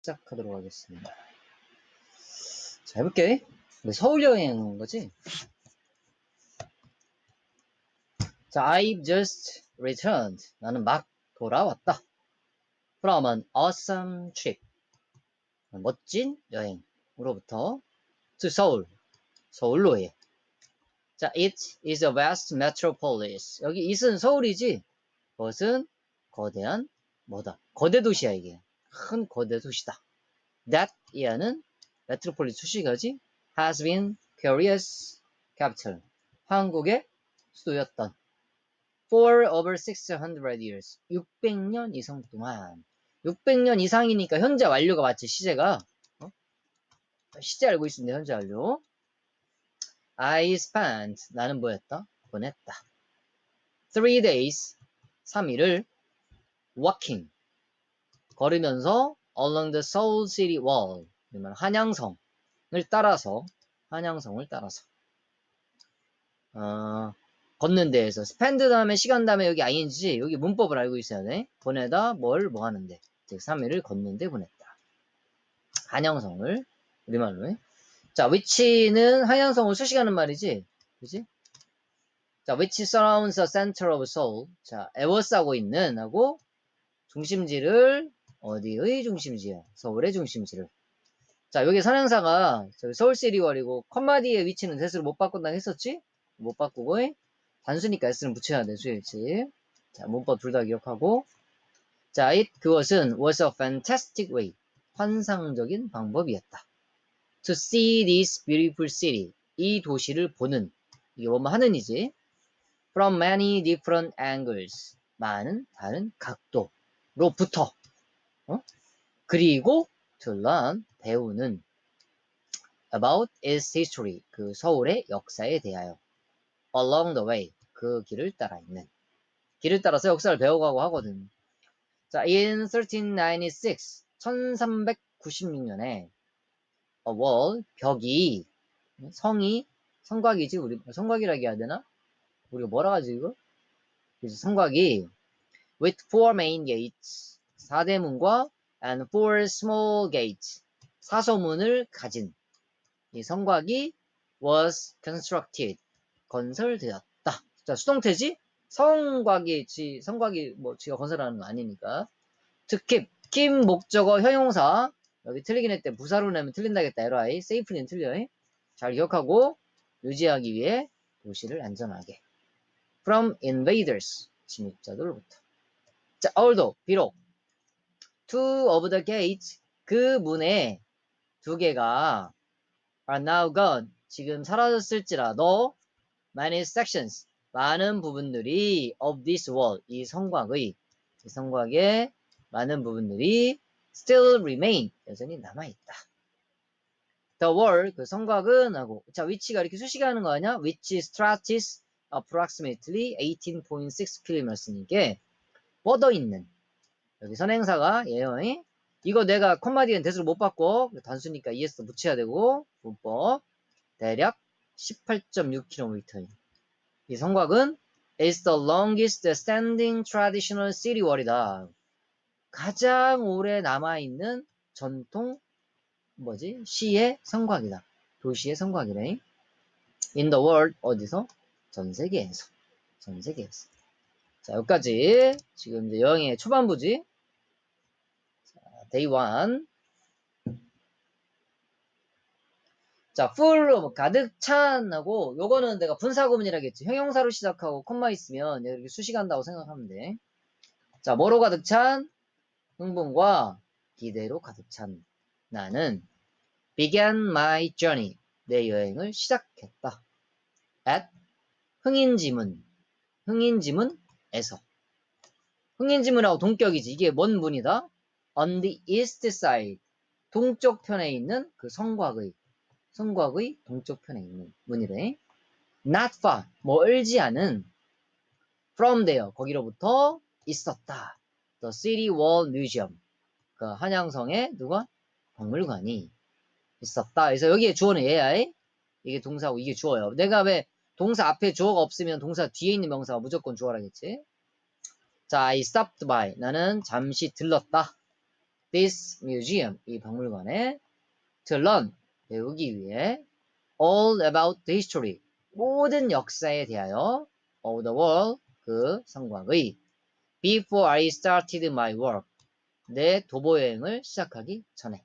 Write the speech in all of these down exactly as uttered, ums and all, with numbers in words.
시작하도록 하겠습니다. 자, 해볼게. 우리 서울 여행 온 거지? 자, I've just returned. 나는 막 돌아왔다. From an awesome trip. 멋진 여행으로부터 to Seoul. 서울로의. 자, it is a vast metropolis. 여기 it은 서울이지? 그것은 거대한 뭐다? 거대 도시야, 이게. 큰 거대 도시다. That 이하는 메트로폴리스 수식어지 has been Korea's capital. 한국의 수도였던 for over six hundred years. 육백 년 이상 동안. 육백 년 이상이니까 현재 완료가 맞지, 시제가. 어? 시제 알고 있습니다, 현재 완료. I spent. 나는 뭐였다? 보냈다. three days. 삼 일을 walking. 걸으면서 along the Seoul City Wall. 한양성을 따라서, 한양성을 따라서. 어, 걷는 데에서. spend 다음에 시간 다음에 여기 아이엔지, 여기 문법을 알고 있어야 돼. 보내다, 뭘, 뭐 하는데. 즉, 삼 일을 걷는데 보냈다. 한양성을, 우리말로 해. 자, which는 한양성을 수식하는 말이지. 그지? 자, which surrounds the center of Seoul. 자, 에워싸고 있는, 하고, 중심지를, 어디의 중심지야? 서울의 중심지를. 자, 여기 선행사가 서울시리월이고 컴마 뒤에 위치는 대수를 못 바꾼다고 했었지? 못 바꾸고 단수니까 S는 붙여야 돼, 수일치. 자, 문법 둘 다 기억하고. 자, it, 그것은 was a fantastic way. 환상적인 방법이었다. To see this beautiful city. 이 도시를 보는. 이게 뭐뭐 하는이지. From many different angles. 많은 다른 각도로부터. 어? 그리고 to learn, 배우는 about its history, 그 서울의 역사에 대하여 along the way, 그 길을 따라 있는 길을 따라서 역사를 배워가고 하거든. 자, in thirteen ninety-six, 천삼백구십육 년에 a wall, 벽이 성이 성곽이지, 우리 성곽이라고 해야 되나? 우리가 뭐라 하지 이거? 그래서 성곽이 with four main gates, 사 대문과 and four small gates, 사소문을 가진 이 성곽이 was constructed, 건설되었다. 자, 수동태지? 성곽이, 지, 성곽이 뭐 지가 건설하는 거 아니니까. to keep, keep 목적어 형용사. 여기 틀리긴 했대. 부사로 내면 틀린다겠다. 에라이. safely는 틀려. 잘 기억하고 유지하기 위해 도시를 안전하게. from invaders, 침입자들로부터. 자, although, 비록 two of the gates, 그 문의 두 개가 are now gone, 지금 사라졌을지라도 many sections, 많은 부분들이 of this wall, 이 성곽의, 이 성곽의 많은 부분들이 still remain, 여전히 남아있다. The wall, 그 성곽은 하고, 자, 위치가 이렇게 수식하는 거 아니야? which stretches approximately eighteen point six kilometers니까 뻗어있는, 여기 선행사가 예요. 이거 내가 컴마 뒤엔 대수를 못 바꿔. 단수니까 이에스 붙여야 되고, 문법. 대략 십팔 점 육 킬로미터. 이 성곽은 is the longest standing traditional city wall이다. 가장 오래 남아있는 전통, 뭐지? 시의 성곽이다. 도시의 성곽이래. in the world, 어디서? 전 세계에서. 전 세계에서. 자, 여기까지. 지금 이제 여행의 초반부지. 데이 원. 자, full of, 가득 찬 하고, 요거는 내가 분사구문이라고 했지. 형용사로 시작하고 콤마 있으면 이렇게 수식한다고 생각하면 돼. 자, 뭐로 가득 찬? 흥분과 기대로 가득 찬 나는 began my journey, 내 여행을 시작했다. at 흥인지문, 흥인지문에서. 흥인지문하고 동격이지. 이게 뭔 문이다? on the east side, 동쪽 편에 있는 그 성곽의, 성곽의 동쪽 편에 있는 문이래. not far, 멀지 않은 from there, 거기로부터 있었다. the city wall museum, 그 한양성의 누가? 박물관이 있었다. 그래서 여기에 주어는 얘야. 이게 동사고 이게 주어요. 내가 왜 동사 앞에 주어가 없으면 동사 뒤에 있는 명사가 무조건 주어라겠지. 자, I stopped by, 나는 잠시 들렀다. this museum, 이 박물관에 to learn, 배우기 위해 all about the history, 모든 역사에 대하여 of the world, 그 성곽의 before I started my work, 내 도보 여행을 시작하기 전에.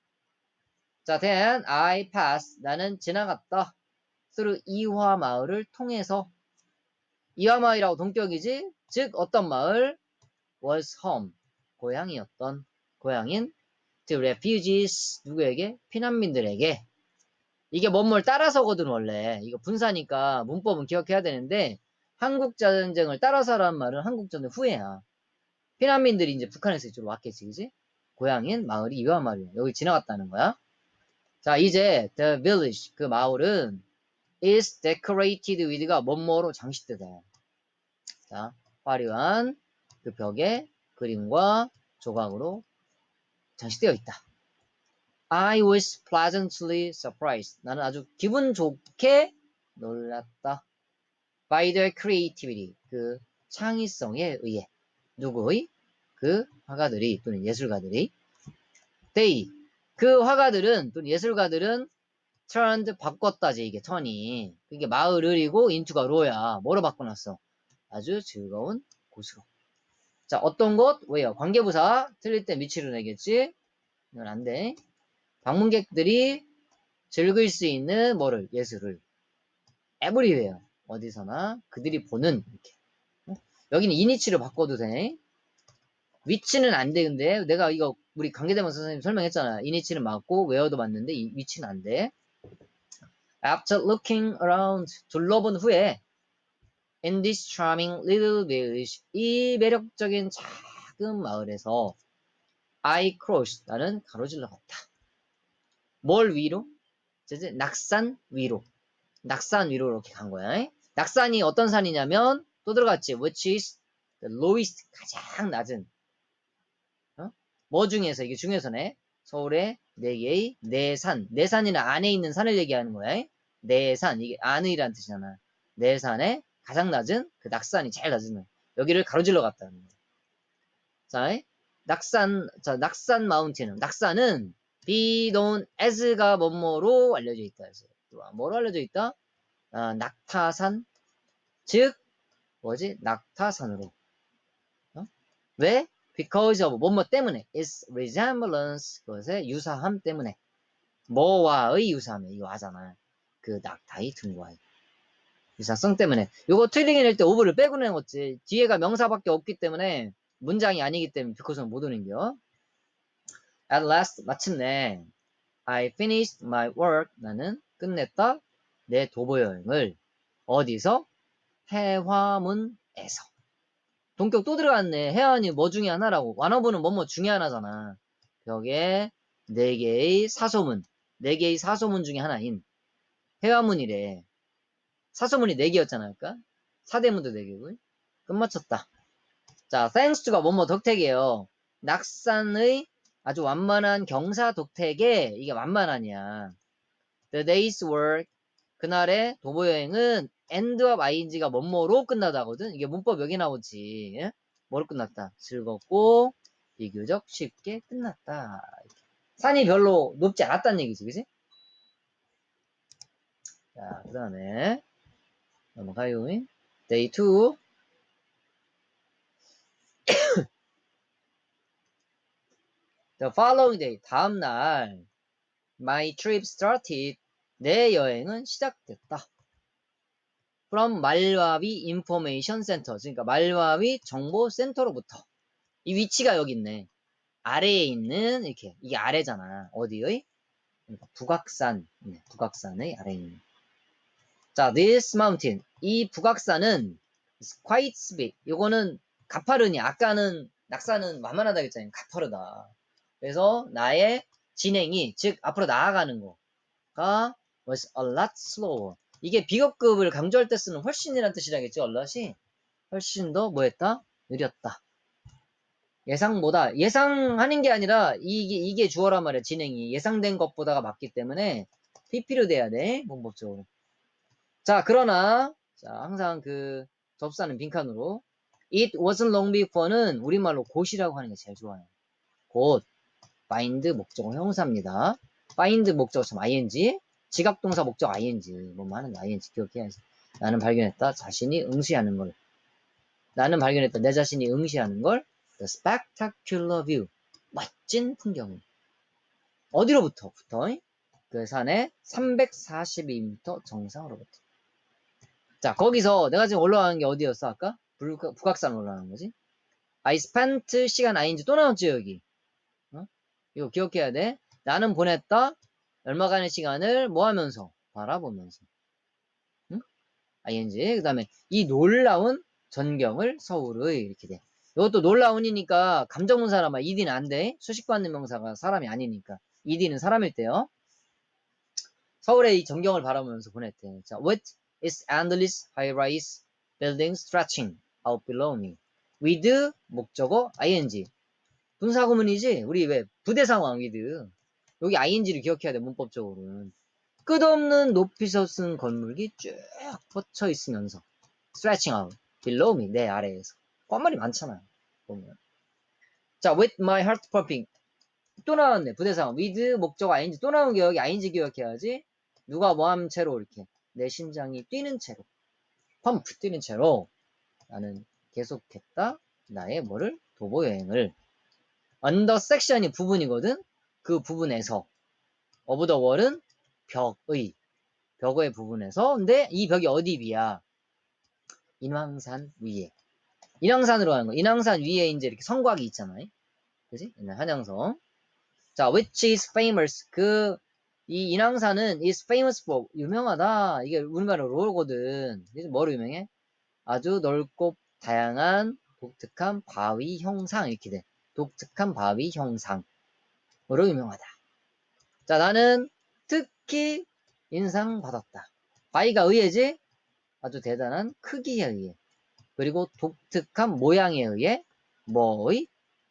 자, then I passed, 나는 지나갔다. through 이화 마을을 통해서. 이화 마을이라고 동격이지? 즉 어떤 마을? was home, 고향이었던, 고향인 to refugees, 누구에게? 피난민들에게. 이게 뭐뭘 따라서거든 원래. 이거 분사니까 문법은 기억해야 되는데 한국전쟁을 따라서라는 말은 한국전쟁 후에야. 피난민들이 이제 북한에서 이쪽으로 왔겠지, 그지? 고향인 마을이 이화 마을이야. 여기 지나갔다는 거야. 자, 이제 the village, 그 마을은 is decorated with가 뭐뭐로 장식되다. 자, 화려한 그 벽에 그림과 조각으로 장식되어 있다. I was pleasantly surprised. 나는 아주 기분 좋게 놀랐다. By their creativity. 그 창의성에 의해. 누구의? 그 화가들이 또는 예술가들이. They. 그 화가들은 또는 예술가들은 turned 바꿨다지 이게 턴이. 이게 마을을이고 into가 로야. 뭐로 바꿔놨어? 아주 즐거운 곳으로. 자, 어떤 곳? 왜요? 관계부사. 틀릴 때 미치로 내겠지? 이건 안 돼. 방문객들이 즐길 수 있는 뭐를? 예술을. everywhere. 어디서나 그들이 보는 이렇게. 어? 여기는 이니치로 바꿔도 돼. 위치는 안 돼. 근데 내가 이거 우리 관계대명사 선생님 설명했잖아. 이니치는 맞고 where도 맞는데 이 위치는 안 돼. After looking around, 둘러본 후에 in this charming little village, 이 매력적인 작은 마을에서 I crossed, 나는 가로질러 갔다. 뭘 위로? 이제 낙산 위로. 낙산 위로 이렇게 간 거야. 낙산이 어떤 산이냐면 또 들어갔지. Which is the lowest, 가장 낮은. 어? 뭐 중에서 이게 중에서네. 서울의 네 개의 내산. 내산이는 안에 있는 산을 얘기하는 거야. 내산, 이게 안의란 뜻이잖아. 내산의 가장 낮은 그 낙산이 제일 낮은. 여기를 가로질러 갔다는 거야. 자, 낙산, 자, 낙산 마운틴은, 낙산은 be known as가 뭐뭐로 알려져 있다. 뭐로 알려져 있다? 아, 낙타산, 즉 뭐지? 낙타산으로. 어? 왜? Because of 뭐뭐 때문에. Its resemblance, 그것의 유사함 때문에. 뭐와의 유사함이 이거 하잖아. 그 낙타의 등과의 유사성 때문에. 요거 트리링 낼 때 오브를 빼고 내는 거지. 뒤에가 명사밖에 없기 때문에 문장이 아니기 때문에 because는 못 오는겨. At last, 마침내 I finished my work. 나는 끝냈다. 내 도보 여행을. 어디서? 해화문에서. 동격 또 들어갔네. 해안이 뭐 중에 하나라고. 완어부는 뭐뭐 중에 하나잖아. 벽에 네 개의 사소문. 네 개의 사소문 중에 하나인 해화문이래. 사소문이 네 개였잖아. 그러니까 사대문도 네 개고. 끝마쳤다. 자, thanks to가 뭐뭐 덕택이에요. 낙산의 아주 완만한 경사 덕택에 이게 완만하냐. The day's work, 그날의 도보여행은 end of ing가 뭐뭐로 끝나다거든. 이게 문법 여기 나오지. 예? 뭐로 끝났다? 즐겁고 비교적 쉽게 끝났다. 산이 별로 높지 않았다는 얘기지, 그지? 자, 그 다음에 넘어가요. Day two. The following day, 다음날 My trip started, 내 여행은 시작됐다. From 말와비 Information Center, 그러니까 말와비 정보센터로부터. 이 위치가 여기 있네. 아래에 있는 이렇게, 이게 아래잖아. 어디의? 그러니까 북악산, 네, 북악산의 아래에 있는. 자, this mountain, 이 북악산은 quite big. 이거는 가파르니, 아까는 낙산은 만만하다 했잖아요. 가파르다. 그래서 나의 진행이, 즉 앞으로 나아가는 거가 was a lot slower. 이게 비겁급을 강조할 때 쓰는 훨씬이라는 뜻이라겠죠. a lot이 훨씬 더 뭐했다? 느렸다. 예상보다, 예상하는 게 아니라 이게 이게 주어란 말이야. 진행이 예상된 것보다가 맞기 때문에 피피로 돼야 돼. 문법적으로. 자, 그러나 자, 항상 그 접사는 빈칸으로. It wasn't long before는 우리말로 곧이라고 하는 게 제일 좋아요. 곧. find 목적어 형사입니다. find 목적어 참 ing, 지각동사 목적 ing, 뭐뭐 하는 ing 기억해야지. 나는 발견했다. 자신이 응시하는 걸. 나는 발견했다. 내 자신이 응시하는 걸. The spectacular view. 멋진 풍경을. 어디로부터? 부터? 그 산의 삼백사십이 미터 정상으로부터. 자, 거기서 내가 지금 올라가는 게 어디였어, 아까? 북, 북악산 올라가는 거지. I spent 시간 ing 또 나왔지, 여기. 어? 이거 기억해야 돼. 나는 보냈다. 얼마간의 시간을 뭐 하면서? 바라보면서. 응? ing. 그 다음에 이 놀라운 전경을 서울의 이렇게 돼. 이것도 놀라운이니까 감정문사라면 이디는 안 돼. 수식받는 명사가 사람이 아니니까. 이디는 사람일 때요. 서울의 이 전경을 바라보면서 보냈대. 자, with its endless high-rise buildings stretching out below me. with 목적어 ing. 분사구문이지. 우리 왜 부대 상황 with. 여기 ing를 기억해야 돼. 문법적으로는. 끝없는 높이서 쓴 건물이 쭉 뻗쳐 있으면서 stretching out below me. 내 아래에서. ቋ말이 많잖아요. 보면. 자, with my heart pumping. 또 나왔네. 부대 상황. with 목적어 ing. 또 나온 게 여기 ing 기억해야지. 누가 뭐한 채로 이렇게 내 심장이 뛰는 채로 펌프 뛰는 채로 나는 계속했다 나의 뭐를 도보 여행을. 언더 섹션이 부분이거든. 그 부분에서 of the wall은 벽의 벽의 부분에서. 근데 이 벽이 어디 위야? 인왕산 위에. 인왕산으로 가는 거. 인왕산 위에 이제 이렇게 성곽이 있잖아요. 그지? 한양성. 자, which is famous. 그 이 인왕산은 is famous for 유명하다. 이게 우리말로로거든. 뭐로 유명해? 아주 넓고 다양한 독특한 바위 형상 이렇게 돼. 독특한 바위 형상으로 유명하다. 자, 나는 특히 인상받았다. 바위가 의해지? 아주 대단한 크기에 의해. 그리고 독특한 모양에 의해 뭐의?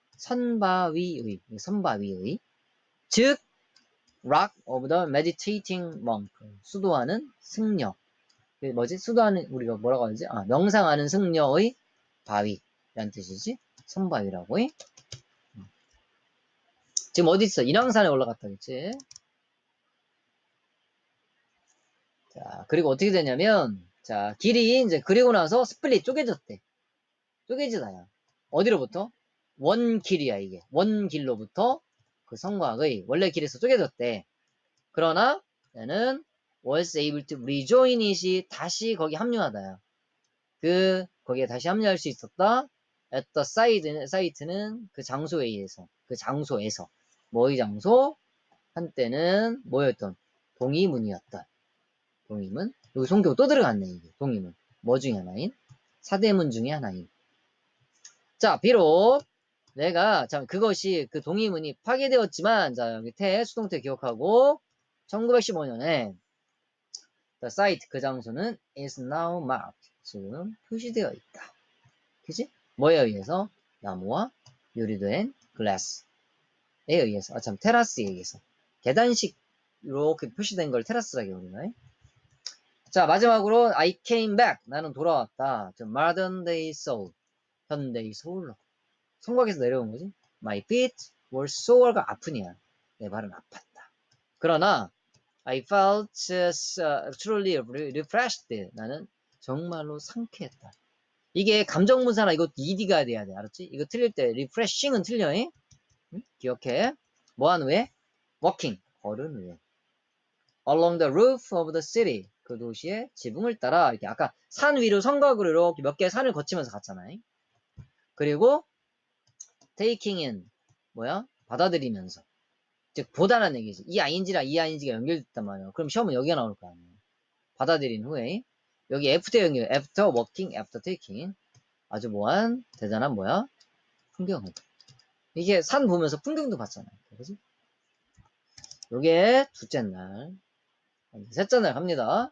선바위의. 선바위의. 즉 rock of the meditating monk. 수도하는 승려. 뭐지? 수도하는, 우리가 뭐라고 하지? 아, 명상하는 승려의 바위라는 뜻이지? 선바위라고. 지금 어디 있어? 인왕산에 올라갔다, 그치? 자, 그리고 어떻게 되냐면, 자, 길이 이제 그리고 나서 스플릿 쪼개졌대. 쪼개지다야. 어디로부터? 원 길이야, 이게. 원 길로부터 그 성곽의 원래 길에서 쪼개졌대. 그러나 얘는 was able to rejoin it이 다시 거기 합류하다야. 그 거기에 다시 합류할 수 있었다. at the site, site는 그 장소에 의해서 그 장소에서 뭐의 장소? 한때는 뭐였던? 동이문이었던. 동이문. 여기 송교 또 들어갔네. 이게 동이문. 뭐 중에 하나인? 사대문 중에 하나인. 자, 비록 내가 참 그것이 그 동이문이 파괴되었지만, 자 여기 태 수동태 기억하고 천구백십오 년에 the site 그 장소는 is now marked. 지금 표시되어 있다. 그지? 뭐에 의해서? 나무와 유리된 glass에 의해서. 아 참 테라스에 의해서. 계단식 이렇게 표시된 걸 테라스라고 그러나요? 자, 마지막으로 I came back. 나는 돌아왔다. modern day soul. 현대의 소울로. 성곽에서 내려온 거지. My feet were sore가 아프냐. 내 발은 아팠다. 그러나 I felt uh, truly refreshed. 나는 정말로 상쾌했다. 이게 감정문사나 이거 이디가 돼야 돼. 알았지? 이거 틀릴 때 refreshing은 틀려. 응? 기억해. 뭐한 후에? walking. 걸은 후에. along the roof of the city. 그 도시의 지붕을 따라 이렇게 아까 산 위로 성곽으로 이렇게 몇 개의 산을 거치면서 갔잖아요. 그리고 taking in 뭐야? 받아들이면서. 즉 보다라는 얘기지. 이 ing랑 이 ing가 연결됐단 말이야. 그럼 시험은 여기가 나올 거 아니야. 받아들인 후에 여기 after 연결. after walking, after taking. 아주 뭐한 대단한 뭐야? 풍경을. 이게 산 보면서 풍경도 봤잖아. 그지? 요게 둘째 날. 셋째 날 갑니다.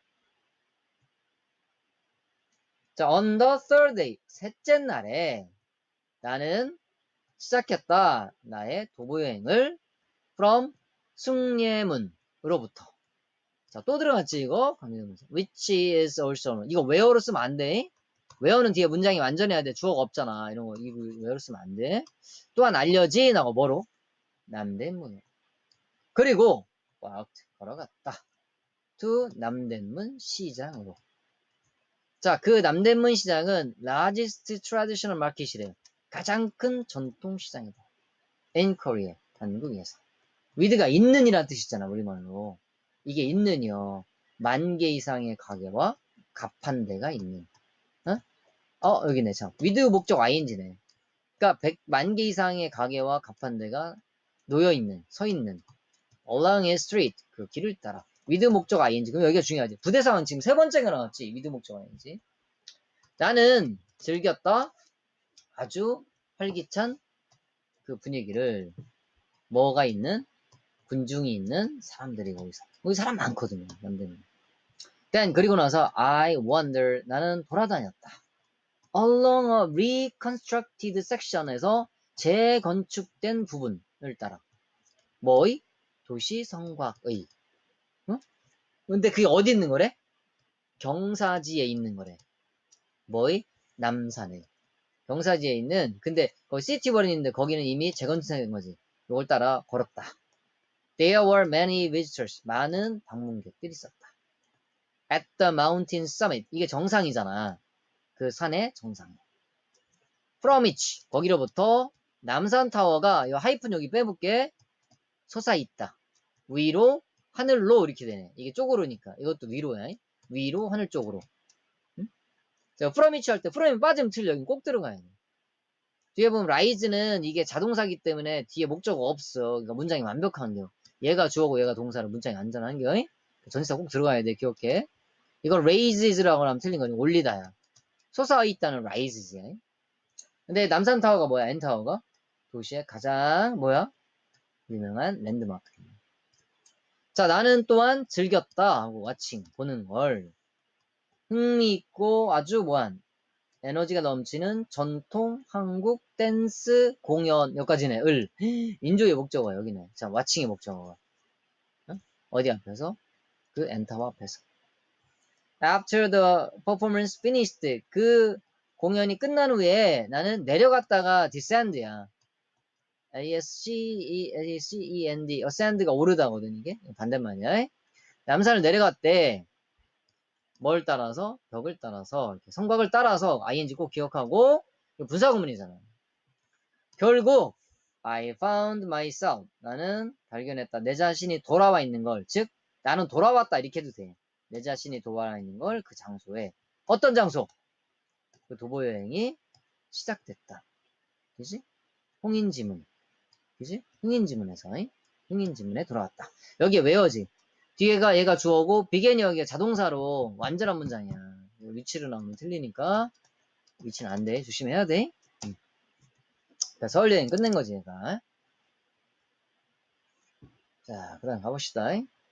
자, on the third day. 셋째 날에 나는 시작했다. 나의 도보여행을 from 숭례문으로부터. 자, 또 들어갔지, 이거? which is also. 이거 where로 쓰면 안 돼. where는 뒤에 문장이 완전해야 돼. 주어가 없잖아. 이런 거, 이거 where로 쓰면 안 돼. 또한 알려진, 하고 뭐로? 남대문으로. 그리고 walked 걸어갔다. to 남대문 시장으로. 자, 그 남대문 시장은 largest traditional market이래요. 가장 큰 전통 시장이다. in Korea, 한국에서. with가 있는이라는 뜻이잖아, 우리말로. 이게 있는이요. 만 개 이상의 가게와 가판대가 있는. 어? 어, 여기네, 참. with 목적 ing네. 그러니까 백만 개 이상의 가게와 가판대가 놓여있는, 서있는. along a street, 그 길을 따라. with 목적 ing. 그럼 여기가 중요하지. 부대상은 지금 세 번째가 나왔지. with 목적 ing. 나는 즐겼다. 아주 활기찬 그 분위기를. 뭐가 있는? 군중이 있는 사람들이 거기서. 거기 사람 많거든요. 남대문. Then 그리고 나서 I wander. 나는 돌아다녔다. Along a reconstructed section에서 재건축된 부분을 따라. 뭐의? 도시 성곽의. 어? 근데 그게 어디 있는 거래? 경사지에 있는 거래. 뭐의? 남산에. 경사지에 있는, 근데 거기 시티벌이 있는데 거기는 이미 재건축된 거지. 이걸 따라 걸었다. There were many visitors. 많은 방문객들이 있었다. At the mountain summit. 이게 정상이잖아. 그 산의 정상에. From which. 거기로부터 남산타워가, 이 하이픈 여기 빼볼게. 솟아있다. 위로, 하늘로 이렇게 되네. 이게 쪽으로니까. 이것도 위로야. 위로, 하늘 쪽으로. 응? 자, from which 할 때 from이 빠지면 틀려. 여기 꼭 들어가야 돼. 뒤에 보면 rise는 이게 자동사기 때문에 뒤에 목적어 없어. 그러니까 문장이 완벽한데요. 얘가 주어고 얘가 동사로 문장이 안전한 게. 전치사 꼭 들어가야 돼. 기억해. 이걸 raises라고 하면 틀린 거니. 올리다야. 솟아있다는 rises. 근데 남산타워가 뭐야? N타워가? 도시의 가장 뭐야? 유명한 랜드마크. 자, 나는 또한 즐겼다 하고 watching 보는 걸 흥미있고 아주 뭐한 에너지가 넘치는 전통 한국 댄스 공연 여기까지네. 을 인조의 목적어가 여기네. 자, watching의 목적어가 어? 어디 앞에서? 그 엔타워 앞에서. After the performance finished, 그 공연이 끝난 후에 나는 내려갔다가 descend야. A-S-C-E-N-D, ascend가 오르다거든, 이게. 반대말이야. 남산을 내려갔대. 뭘 따라서? 벽을 따라서, 이렇게 성곽을 따라서, ing 꼭 기억하고, 분사구문이잖아. 결국, I found myself. 나는 발견했다. 내 자신이 돌아와 있는 걸. 즉, 나는 돌아왔다. 이렇게 해도 돼. 내 자신이 돌아와 있는 걸 그 장소에. 어떤 장소? 그 도보 여행이 시작됐다. 그지? 홍인지문. 그지? 흥인지문에서. 흥인지문에 돌아왔다. 여기에 외워지. 뒤에가 얘가 주어고 비겐이 여기가 자동사로 완전한 문장이야. 위치로 나오면 틀리니까 위치는 안 돼. 조심해야 돼. 응. 자, 서울 여행 끝낸 거지 얘가. 자, 그 다음 가봅시다.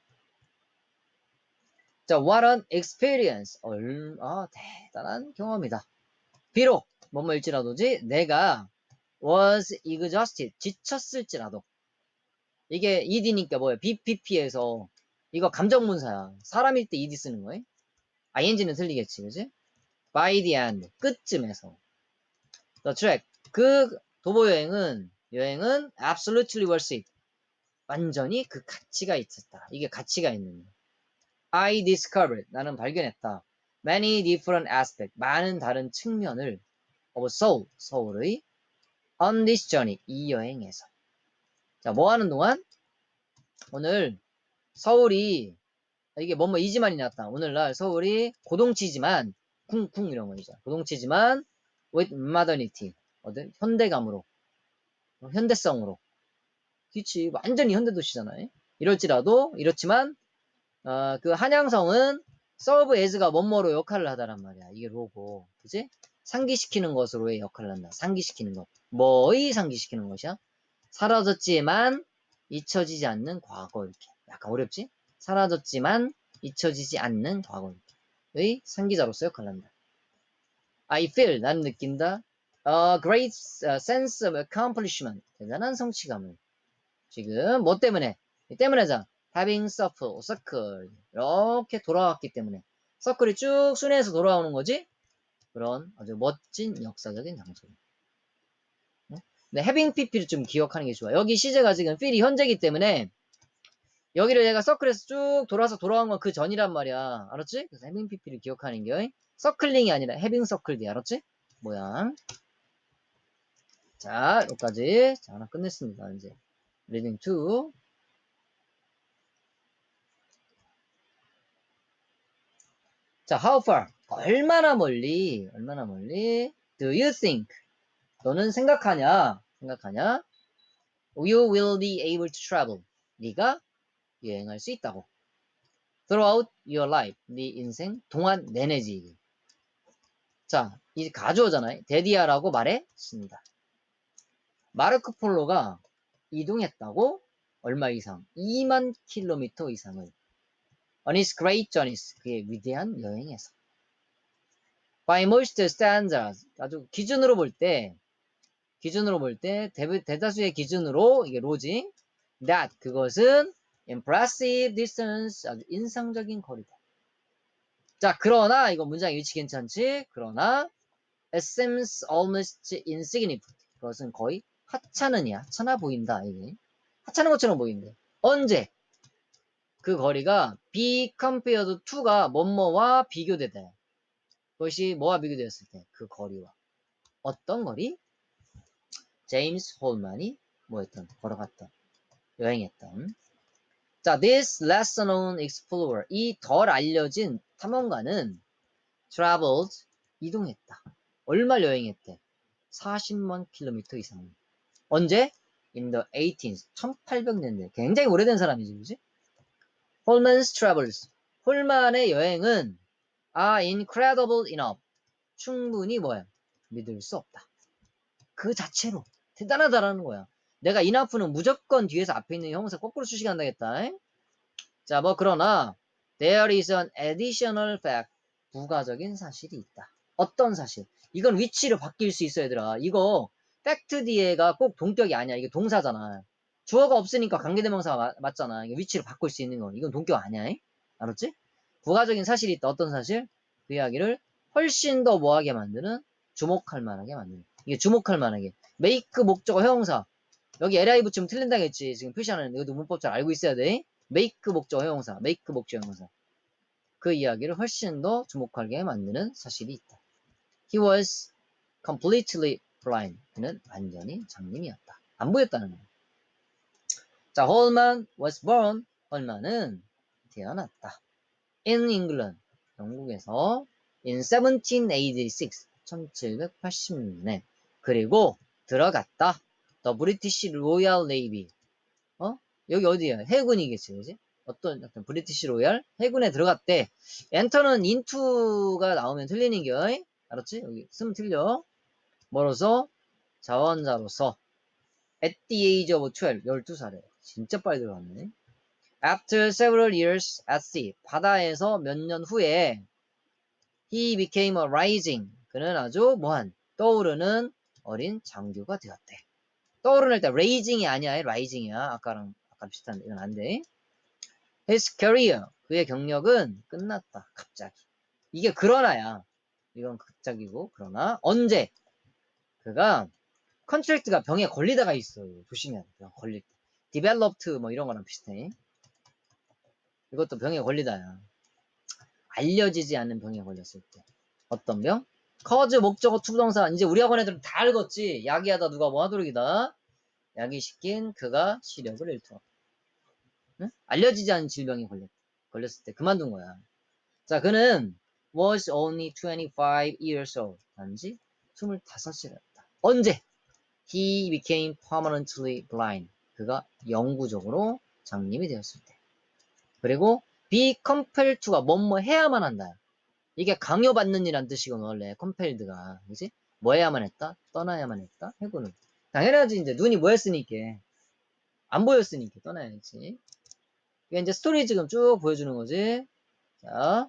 자, what an experience. 얼, 아, 대단한 경험이다. 비록 뭐뭐일지라도지 내가 was exhausted. 지쳤을지라도. 이게 ed니까 뭐야? 비피피에서 이거 감정문사야. 사람일 때 ed 쓰는 거야. ing는 틀리겠지, 그지? by the end, 끝쯤에서. the trek, 그 도보 여행은, 여행은 absolutely worth it. 완전히 그 가치가 있었다. 이게 가치가 있는 거. I discovered, 나는 발견했다. many different aspects, 많은 다른 측면을 of Seoul, 서울의 on this journey, 이 여행에서. 자, 뭐 하는 동안? 오늘 서울이 이게 뭐뭐 이지만이 나왔다. 오늘날 서울이 고동치지만 쿵쿵 이런 거죠. 고동치지만 with modernity. 어떤 현대감으로. 현대성으로. 그치. 완전히 현대도시잖아요. 이럴지라도 이렇지만 어, 그 한양성은 serve as가 뭐뭐로 역할을 하다란 말이야. 이게 로고. 그지? 상기시키는 것으로의 역할을 한다. 상기시키는 것. 뭐의 상기시키는 것이야? 사라졌지만 잊혀지지 않는 과거 이렇게. 약간 어렵지? 사라졌지만 잊혀지지 않는 과거의 상기자로서 역할을 한다. I feel, 나는 느낀다. A great sense of accomplishment, 대단한 성취감을. 지금 뭐 때문에? 이 때문에자. Having circle, circle 이렇게 돌아왔기 때문에. 서클이 쭉 순회해서 돌아오는 거지? 그런 아주 멋진 역사적인 장소. 근데 having pp를 좀 기억하는 게 좋아. 여기 시제가 지금 feel이 현재이기 때문에 여기를 얘가 서클에서 쭉 돌아서 돌아간 건 그 전이란 말이야. 알았지? 그래서 having pp를 기억하는 게 서클링이 아니라 having circled. 알았지? 모양. 자, 여기까지. 자, 하나 끝냈습니다. 이제 reading two. 자, how far? 얼마나 멀리? 얼마나 멀리? Do you think? 너는 생각하냐? 생각하냐? You will be able to travel. 네가 여행할 수 있다고. Throughout your life. 네 인생 동안 내내지. 자, 이제 가져오잖아요. 데디아라고 말했습니다. 마르코 폴로가 이동했다고? 얼마 이상? 이만 킬로미터 이상을. On his great journeys. 그의 위대한 여행에서. By most standards. 아주 기준으로 볼 때, 기준으로 볼 때, 대, 대다수의 기준으로, 이게 로지. That. 그것은 impressive distance. 아주 인상적인 거리다. 자, 그러나, 이거 문장 위치 괜찮지? 그러나, it seems almost insignificant. 그것은 거의 하찮으냐, 하찮아 보인다. 이게. 하찮은 것처럼 보인대. 언제? 그 거리가 be compared to가 뭐뭐와 비교되다. 그것이 뭐와 비교되었을 때? 그 거리와. 어떤 거리? 제임스 홀만이 뭐했던? 걸어갔던. 여행했던. 자, this lesser known explorer. 이 덜 알려진 탐험가는 traveled. 이동했다. 얼마를 여행했대? 사십만 킬로미터 이상. 언제? In the eighteenth. 천팔백 년대. 굉장히 오래된 사람이지, 그지? Holman's travels. 홀만의 여행은 are incredible enough. 충분히 뭐야? 믿을 수 없다. 그 자체로 대단하다라는 거야. 내가 enough는 무조건 뒤에서 앞에 있는 형용사 거꾸로 수식한다겠다. 자, 뭐 그러나 there is an additional fact. 부가적인 사실이 있다. 어떤 사실? 이건 위치로 바뀔 수 있어, 얘들아. 이거 fact 뒤에가 꼭 동격이 아니야. 이게 동사잖아. 주어가 없으니까 관계대명사가 맞잖아. 이게 위치로 바꿀 수 있는 건. 이건 동격 아니야. 이? 알았지? 부가적인 사실이 있다. 어떤 사실? 그 이야기를 훨씬 더 뭐하게 만드는? 주목할 만하게 만드는. 이게 주목할 만하게. make 목적어 형용사. 여기 엘아이 붙이면 틀린다겠지. 지금 표시하는 이것도 문법 잘 알고 있어야 돼. make 목적어 형용사. make 목적어 형용사. 그 이야기를 훨씬 더 주목하게 만드는 사실이 있다. He was completely blind. 그는 완전히 장님이었다. 안 보였다는 거야. 자, 홀만 was born. 홀만은 태어났다. In England. 영국에서 in seventeen eighty-six. 천칠백팔십 년에. 그리고 들어갔다. The British Royal Navy. 어? 여기 어디야? 해군이겠지, 그지? 어떤, 어떤 브리티시 로얄 해군에 들어갔대. 엔터는 인투가 나오면 틀리는 겨. 알았지? 여기 쓰면 틀려. 뭐로서? 자원자로서. At the age of twelve. 열두 살에. 진짜 빨리 들어갔네. After several years at sea. 바다에서 몇 년 후에 he became a rising. 그는 아주 뭐한 떠오르는 어린 장교가 되었대. 떠오르는 일단 raising이 아니야. rising이야. 아까랑 아까 비슷한데 이건 안 돼. His career. 그의 경력은 끝났다. 갑자기. 이게 그러나야. 이건 갑자기고 그러나 언제? 그가 컨트랙트가 병에 걸리다가 있어요. 조심해야 돼. 병 걸릴 때. developed 뭐 이런 거랑 비슷해. 이것도 병에 걸리다야. 알려지지 않는 병에 걸렸을 때. 어떤 병? cause 목적어 투부동사. 이제 우리 학원 애들은 다 읽었지. 야기하다 누가 뭐 하도록이다. 야기시킨 그가 시력을 잃더라. 응? 알려지지 않은 질병에 걸렸, 걸렸을 때 그만둔 거야. 자, 그는 was only twenty-five years old. 단지 스물다섯 살이었다. 언제? He became permanently blind. 그가 영구적으로 장님이 되었을 때. 그리고 be compelled to가 뭐뭐 해야만 한다. 이게 강요받는 이란 뜻이거든 원래 compelled가. 그치? 뭐 해야만 했다? 떠나야만 했다? 해군은. 당연하지. 이제 눈이 뭐 했으니까. 안 보였으니까 떠나야지. 이게 이제 스토리 지금 쭉 보여주는 거지. 자.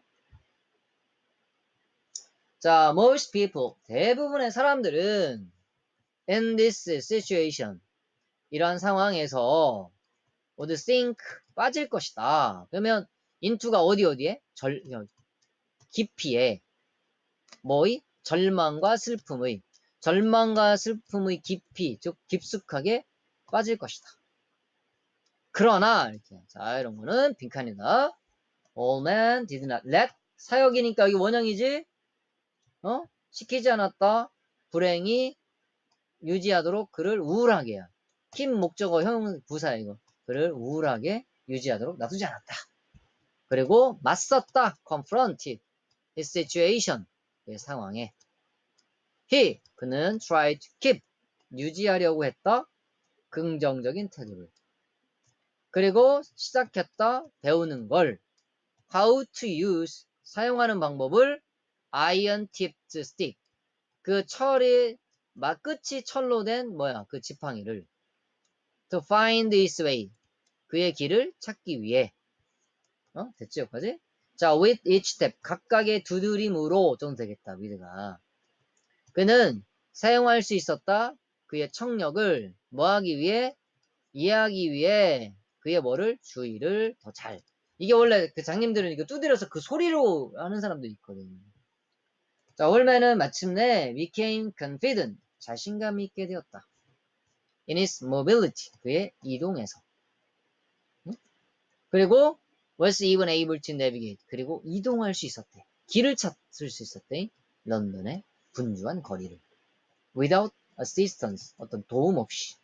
자, most people. 대부분의 사람들은 in this situation. 이러한 상황에서 would think 빠질 것이다. 그러면 into가 어디 어디에? 절, 깊이에 뭐의? 절망과 슬픔의 절망과 슬픔의 깊이, 즉 깊숙하게 빠질 것이다. 그러나 이렇게 자 이런 거는 빈칸이다. All men did not let 사역이니까 여기 원형이지. 어? 시키지 않았다. 불행히 유지하도록 그를 우울하게 해야. 킴 목적어 형 부사 이거. 그를 우울하게 유지하도록 놔두지 않았다. 그리고 맞섰다. confronted his situation. 그 상황에. he 그는 tried to keep 유지하려고 했다. 긍정적인 태도를. 그리고 시작했다. 배우는 걸. how to use 사용하는 방법을 iron tipped stick 그 철이 막 끝이 철로 된 뭐야 그 지팡이를 to find his way 그의 길을 찾기 위해 어 됐지 여기까지? 자 with each step 각각의 두드림으로 정도 되겠다 with가 그는 사용할 수 있었다 그의 청력을 뭐하기 위해 이해하기 위해 그의 뭐를 주의를 더 잘 이게 원래 그 장님들은 이거 두드려서 그 소리로 하는 사람도 있거든. 자, 홀맨은 마침내 became confident, 자신감 있게 되었다. in his mobility, 그의 이동에서. 응? 그리고 was even able to navigate, 그리고 이동할 수 있었대. 길을 찾을 수 있었대. 런던의 분주한 거리를. without assistance, 어떤 도움 없이.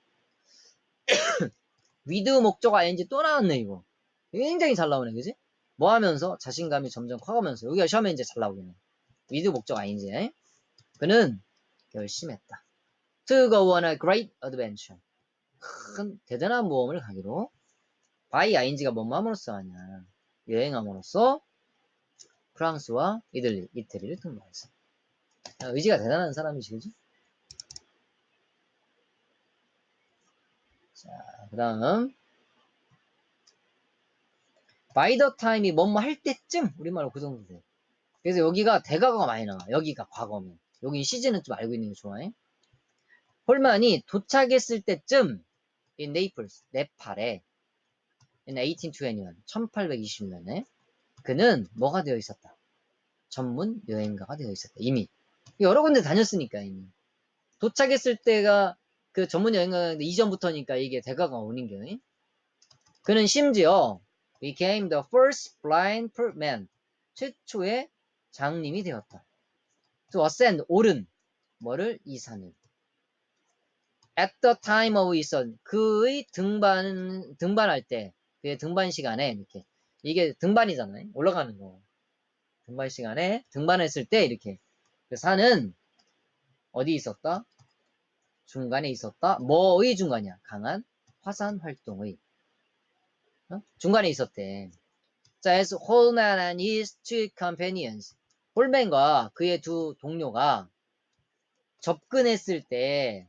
with 목적 ing 또 나왔네, 이거. 굉장히 잘 나오네, 그지? 뭐 하면서 자신감이 점점 커가면서. 여기가 시험에 이제 잘 나오겠네. with 목적 ing. 그는 결심했다. To go on a great adventure. 큰 대단한 모험을 가기로. by ing가 뭔 마음으로써 하냐. 여행함으로써 프랑스와 이들리, 이태리를 통과했어. 의지가 대단한 사람이지, 그지? 자, 그 다음. by the time이 뭐뭐 할 때쯤, 우리말로 그 정도 돼. 그래서 여기가 대과거가 많이 나와. 여기가 과거면. 여기 시즌은 좀 알고 있는 게 좋아해. 홀만이 도착했을 때쯤, in Naples, 네팔에, in eighteen twenty-one, 천팔백이십 년에, 그는 뭐가 되어 있었다? 전문 여행가가 되어 있었다. 이미. 여러 군데 다녔으니까, 이미. 도착했을 때가 그 전문 여행가인데 이전부터니까 이게 대가가 오는 게. 그는 심지어 became the first blind man. 최초의 장님이 되었다. to ascend, 오른. 뭐를? 이 산을. at the time of his son. 그의 등반, 등반할 때, 그의 등반 시간에, 이렇게. 이게 등반이잖아요. 올라가는 거. 등반 시간에, 등반했을 때, 이렇게. 그 산은 어디 있었다? 중간에 있었다? 뭐의 중간이야? 강한 화산 활동의. 어? 중간에 있었대. 자, as Holman and his two companions. 홀맨과 그의 두 동료가 접근했을 때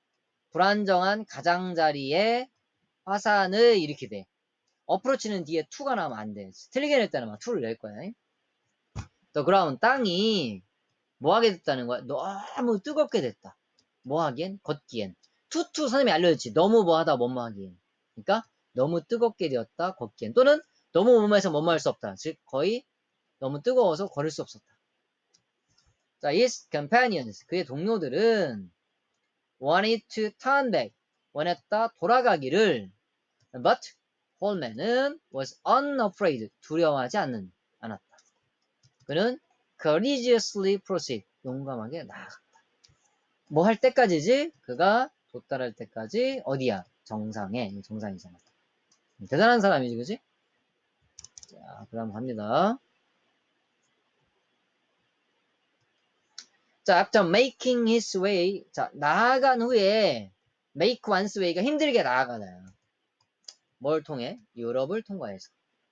불안정한 가장자리에 화산을 이렇게 돼. 어프로치는 뒤에 to가 나오면 안 돼. 틀리게 낼 때는 막 to를 낼 거야. The ground, 땅이 뭐 하게 됐다는 거야? 너무 뜨겁게 됐다. 뭐 하기엔? 걷기엔. 투투 선생님이 알려줬지. 너무 뭐 하다 뭐뭐 하기엔. 그러니까 너무 뜨겁게 되었다. 걷기엔. 또는 너무 뭐뭐해서 뭐뭐 할 수 없다. 즉 거의 너무 뜨거워서 걸을 수 없었다. 자, his companions. 그의 동료들은 wanted to turn back. 원했다. 돌아가기를. But Holman은 was unafraid. 두려워하지 않는, 않았다. 그는 courageously proceed. 용감하게 나아갔다. 뭐 할 때까지지? 그가 도달할 때까지 어디야? 정상에. 정상이잖아. 대단한 사람이지, 그지? 자, 그 다음 갑니다. 자, after making his way. 자, 나아간 후에 make one's way가 힘들게 나아가나요. 뭘 통해? 유럽을 통과해서.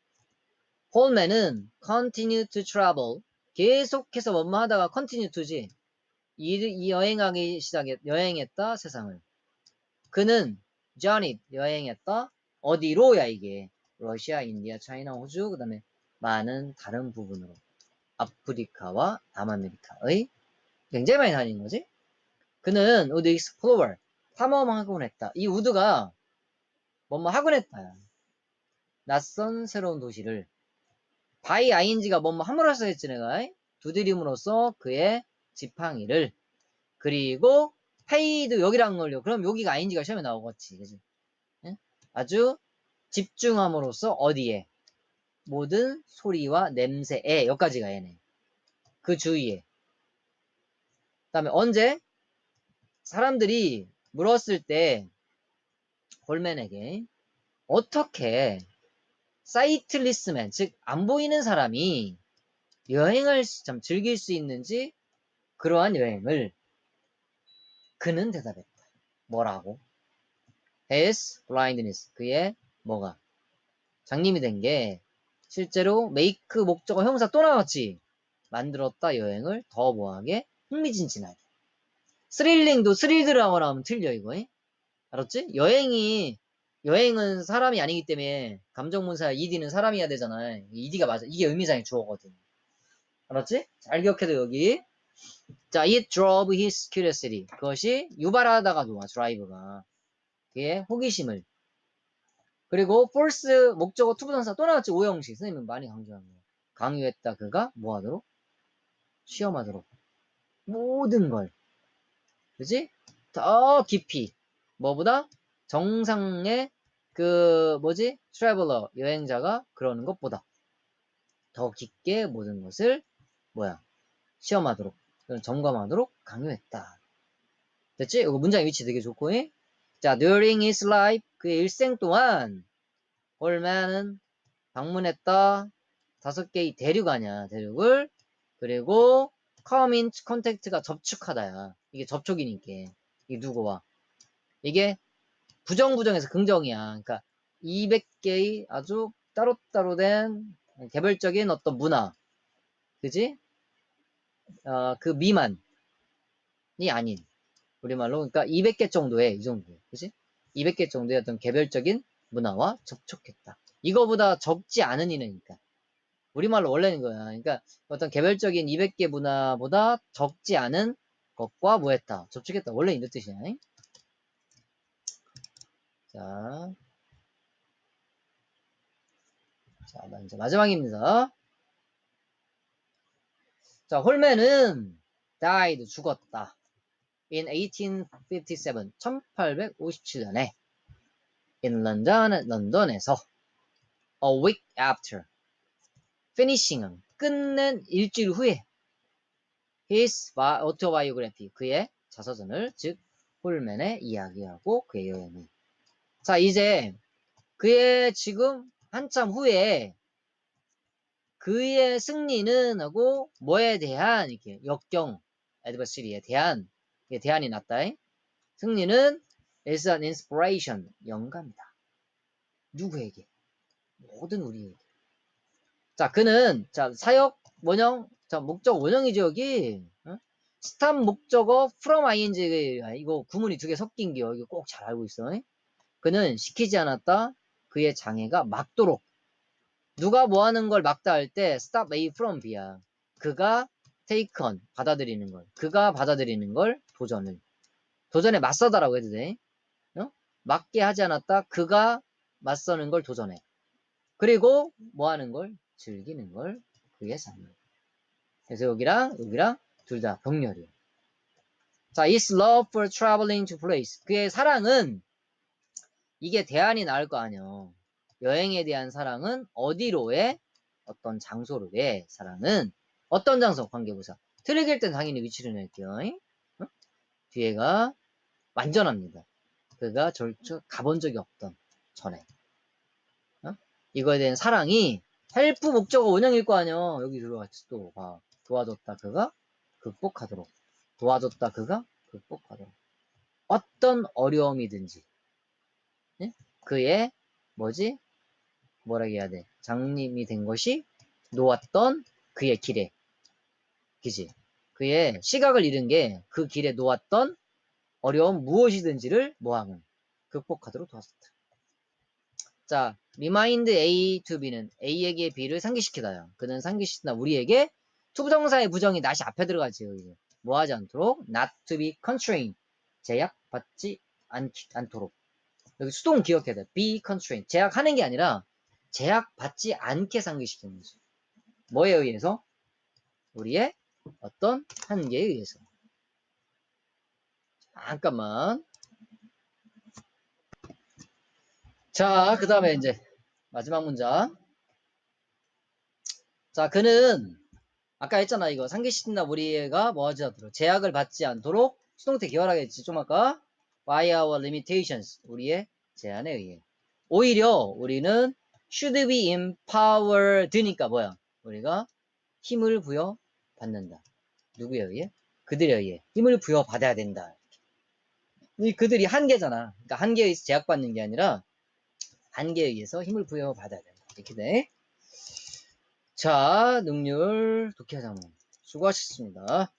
홀맨은 continue to travel. 계속해서 뭐뭐 하다가 continue to지. 이, 이 여행하기 시작했, 여행했다, 세상을. 그는 journeyed, 여행했다. 어디로야, 이게? 러시아, 인디아, 차이나, 호주, 그 다음에 많은 다른 부분으로. 아프리카와 남아메리카의 굉장히 많이 다닌 거지? 그는 would explore, 탐험하곤 했다. 이 would가 뭐뭐 하곤 했다. 낯선 새로운 도시를. by ing가 뭐뭐 함으로써 했지, 내가. 두드림으로써 그의 지팡이를 그리고 paid 여기랑 걸려. 그럼 여기가 ing가 시험에 나오겠지. 그지? 예? 아주 집중함으로써 어디에? 모든 소리와 냄새에 여기까지가 얘네. 그 주위에. 그 다음에 언제? 사람들이 물었을 때 홀맨에게 어떻게 사이트리스맨, 즉 안 보이는 사람이 여행을 참 즐길 수 있는지 그러한 여행을 그는 대답했다. 뭐라고? His blindness. 그의 뭐가? 장님이 된 게 실제로 make 목적어 형사 또 나왔지. 만들었다 여행을 더 뭐하게? 흥미진진하게. 스릴링도 스릴드라고 나오면 틀려 이거. 알았지? 여행이 여행은 사람이 아니기 때문에 감정문사 이디는 사람이어야 되잖아. 이디가 맞아. 이게 의미상의 주어거든. 알았지? 잘 기억해도 여기. 자, it drove his curiosity. 그것이 유발하다가 좋아, 드라이브가. 그의 호기심을. 그리고 false 목적어 투부정사 또 나왔지, 오형식. 선생님은 많이 강조한 거. 강요했다, 그가 뭐하도록? 시험하도록. 모든 걸. 그지? 더 깊이. 뭐보다? 정상의 그 뭐지? 트래블러, 여행자가 그러는 것보다 더 깊게 모든 것을 뭐야? 시험하도록, 점검하도록 강요했다. 됐지? 이거 문장의 위치 되게 좋고. 예? 자, during his life, 그의 일생 동안 홀맨은 방문했다. 다섯 개의 대륙 아니야, 대륙을. 그리고 come into contact가 접촉하다야. 이게 접촉이니까. 이게 누구와? 이게 부정부정에서 긍정이야. 그러니까 이백 개의 아주 따로따로 된 개별적인 어떤 문화. 그지? 어, 그 미만이 아닌. 우리말로, 그러니까 이백 개 정도의, 이 정도. 그지? 이백 개 정도의 어떤 개별적인 문화와 접촉했다. 이거보다 적지 않은 이니까. 우리말로 원래는 거야. 그러니까 어떤 개별적인 이백 개 문화보다 적지 않은 것과 뭐 했다? 접촉했다. 원래 이런 뜻이야. 자. 자, 이제 마지막입니다. 자, 홀맨은 died, 죽었다. in eighteen fifty-seven, 천팔백오십칠 년에 in London, 런던에서 a week after finishing, 끝낸 일주일 후에 his autobiography, 그의 자서전을, 즉 홀맨의 이야기하고 그의 여행을. 자, 이제 그의 지금 한참 후에 그의 승리는 하고 뭐에 대한 이렇게 역경, adversary에 대한 대안이 났다. 승리는 is an inspiration, 영감이다. 누구에게? 모든 우리에게. 자, 그는 자 사역 원형, 자 목적 원형이죠 여기. 어? 스탑 목적어 from ing, 이거 구문이 두 개 섞인 게 이거 꼭 잘 알고 있어. 그는 시키지 않았다. 그의 장애가 막도록. 누가 뭐 하는 걸 막다 할 때 stop A from B야. 그가 take on, 받아들이는 걸. 그가 받아들이는 걸, 도전을. 도전에 맞서다라고 해도 돼. 어? 맞게 하지 않았다. 그가 맞서는 걸 도전해. 그리고 뭐 하는 걸? 즐기는 걸, 그의 삶을. 그래서 여기랑 여기랑 둘 다 병렬이야. 자, his love for traveling to place. 그의 사랑은, 이게 대안이 나을 거 아니야. 여행에 대한 사랑은 어디로의? 어떤 장소로의 사랑은 어떤 장소? 관계부사. 틀리길 땐 당연히 위치를 낼게요. 어? 뒤에가 완전합니다. 그가 절대 가본 적이 없던 전에. 어? 이거에 대한 사랑이 헬프 목적어 원형일 거 아니야. 여기 들어갔지 또 봐. 도와줬다 그가 극복하도록. 도와줬다 그가 극복하도록. 어떤 어려움이든지 예? 그의 뭐지? 뭐라 해야 돼? 장님이 된 것이 놓았던 그의 길에. 그지? 그의 시각을 잃은 게 그 길에 놓았던 어려움 무엇이든지를 뭐하면 극복하도록 도왔었다. 자, remind A to B는 A에게 B를 상기시키다요. 그는 상기시키다 우리에게 투부정사의 부정이 낫이 앞에 들어가지. 여기. 뭐하지 않도록 not to be constrained, 제약받지 않, 않도록. 여기 수동 기억해야 돼. be constrained, 제약하는 게 아니라 제약받지 않게 상기시키는 거지. 뭐에 의해서? 우리의 어떤 한계에 의해서. 잠깐만. 자, 그 다음에 이제 마지막 문장. 자, 그는 아까 했잖아. 이거 상기시킨다 우리가 뭐 하지 않도록 제약을 받지 않도록 수동태 기원하겠지. 좀 아까 by our limitations 우리의 제한에 의해 오히려 우리는 should be empowered니까 뭐야? 우리가 힘을 부여 받는다. 누구에 의해? 그들에 의해 힘을 부여 받아야 된다. 이 그들이 한계잖아. 그러니까 한계에 의해서 제약받는 게 아니라 한계에 의해서 힘을 부여 받아야 된다. 이렇게 돼. 자, 능률 독해자문 수고하셨습니다.